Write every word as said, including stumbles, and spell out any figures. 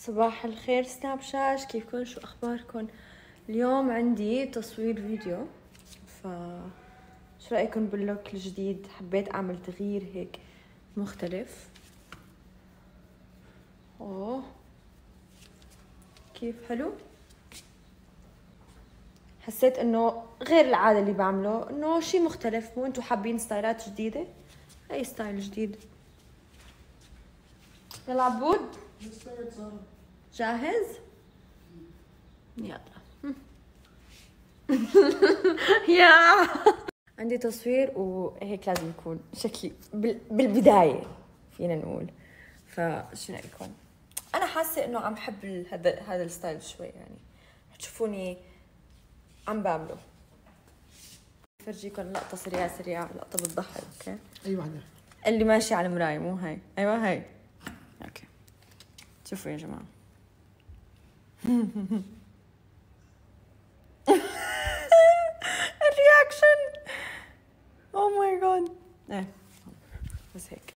صباح الخير سناب شات، كيفكن؟ شو اخباركن؟ اليوم عندي تصوير فيديو، ف شو رايكم باللوك الجديد؟ حبيت اعمل تغيير هيك مختلف. اوه كيف حلو. حسيت انه غير العاده اللي بعمله، انه شيء مختلف. مو انتم حابين ستايلات جديده؟ اي ستايل جديد. يلا عبود جاهز؟ يلا. يا عندي تصوير وهيك لازم يكون شكلي بالبداية فينا نقول. فشو رأيكم؟ أنا حاسة إنه عم بحب هذا هذا الستايل شوي، يعني تشوفوني عم بعمله. فرجيكم لقطة سريعة سريعة، لقطة بتضحك. أوكي أي واحدة اللي ماشي على المراية، مو هاي. أيوة هاي. أوكي شوفوا يا جماعة. الرياكشن. او ماي جاد. ايه بس هيك.